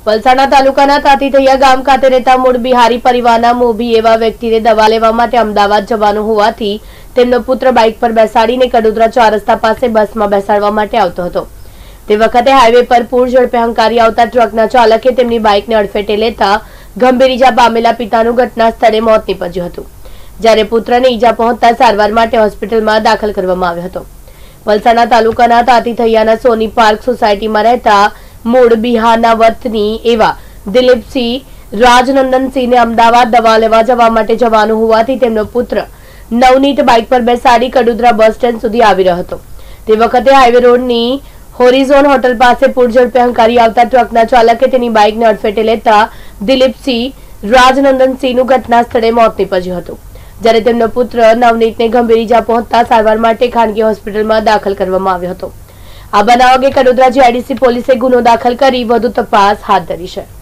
વલસાડના તાલુકાના તાતીથૈયા ગામ ખાતે રહેતા મૂળ બિહારી પરિવારના મોભી એવા વ્યક્તિને દવા લેવા માટે અમદાવાદ જવાનું હોવાથી તેમનો પુત્ર બાઇક પર બેસાડીને કડોદરા 4 રસ્તા પાસે બસમાં બેસાડવા માટે આવતો હતો। તે વખતે હાઈવે પર પૂર ઝડપે હંકારી આવતા ટ્રકના ચાલકે તેમની બાઇકને અડફેટે લેતા ગંભીર ઈજા પામેલા પિતાનું ઘટના સ્થળે મોત નીપજ્યું હતું, જ્યારે પુત્રને ઈજા પહોંચતા સારવાર માટે હોસ્પિટલમાં દાખલ કરવામાં આવ્યો હતો। વલસાડના તાલુકાના તાતીથૈયાના સોની પાર્ક સોસાયટીમાં રહેતા મૂળ બિહારના વતની એવા દિલીપસિંહ રાજનંદનસિંહને અમદાવાદ દવા લેવા જવા માટે જવાનું હોવાથી તેમનો પુત્ર નવનીત બાઇક પર બેસાડી કડોદરા બસ સ્ટેન્ડ સુધી આવી રહ્યો હતો। તે વખતે હાઈવે રોડની હોરિઝોન હોટલ પાસે પૂર ઝડપે હંકારી આવતા ટ્રકના ચાલકે તેની બાઇકને અડફેટે લેતા દિલીપસિંહ રાજનંદનસિંહનું ઘટના સ્થળે મોત નીપજ્યું હતું, જ્યારે તેમનો પુત્ર નવનીતને ગંભીર ઈજા પહોંચતા સારવાર માટે ખાનગી હોસ્પિટલમાં દાખલ કરવામાં આવ્યો હતો। આ બનાવ અંગે કડોદરા GIDC પોલીસે ગુનો દાખલ કરી વધુ તપાસ હાથ ધરી છે।